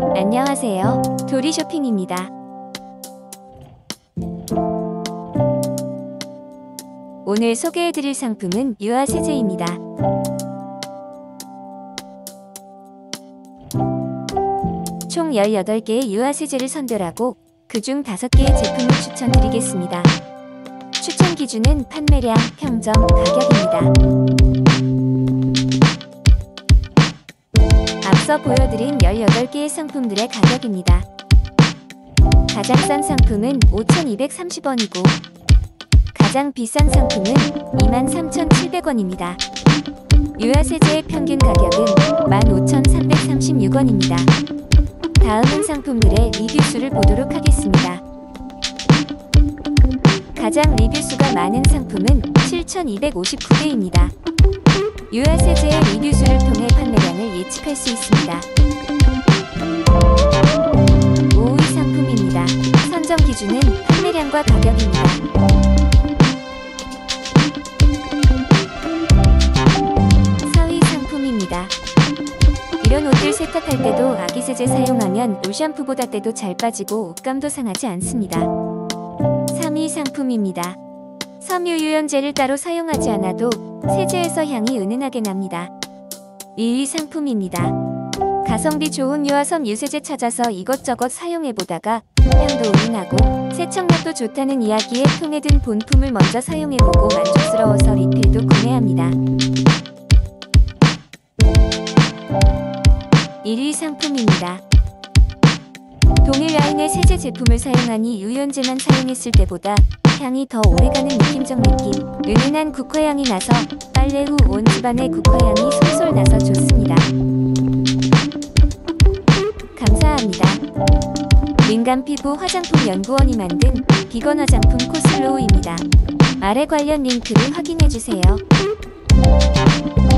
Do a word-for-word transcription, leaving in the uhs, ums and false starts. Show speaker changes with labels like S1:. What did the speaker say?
S1: 안녕하세요. 도리쇼핑입니다. 오늘 소개해드릴 상품은 유화 세제입니다. 총 열여덟 개의 유화 세제를 선별하고 그중 다섯 개의 제품을 추천드리겠습니다. 추천 기준은 판매량, 평점, 가격입니다. 앞서 보여드린 열여덟 개의 상품들의 가격입니다. 가장 싼 상품은 오천이백삼십 원이고 가장 비싼 상품은 이만 삼천칠백 원입니다. 유화 세제의 평균 가격은 만 오천삼백삼십육 원입니다. 다음은 상품들의 리뷰수를 보도록 하겠습니다. 가장 리뷰수가 많은 상품은 칠천이백오십구 개입니다. 유화 세제의 리뷰수를 통해 판매량을 예측할 수 있습니다. 오 위 상품입니다. 선정 기준은 판매량과 가격입니다. 사 위 상품입니다. 이런 옷들 세탁할 때도 아기 세제 사용하면 올 샴푸보다 때도 잘 빠지고 옷감도 상하지 않습니다. 삼 위 상품입니다. 섬유 유연제를 따로 사용하지 않아도 세제에서 향이 은은하게 납니다. 이 위 상품입니다. 가성비 좋은 유화섬 유세제 찾아서 이것저것 사용해보다가 향도 은은하고 세척력도 좋다는 이야기에 통에 든 본품을 먼저 사용해보고 만족스러워서 리필도 구매합니다. 일 위 상품입니다. 동일 라인의 세제 제품을 사용하니 유연제만 사용했을 때보다 향이 더 오래가는 느낌적 느낌, 은은한 국화향이 나서 빨래 후 온 집안의 국화향이 솔솔 나서 좋습니다. 감사합니다. 민감 피부 화장품 연구원이 만든 비건 화장품 코슬로우입니다. 아래 관련 링크를 확인해주세요.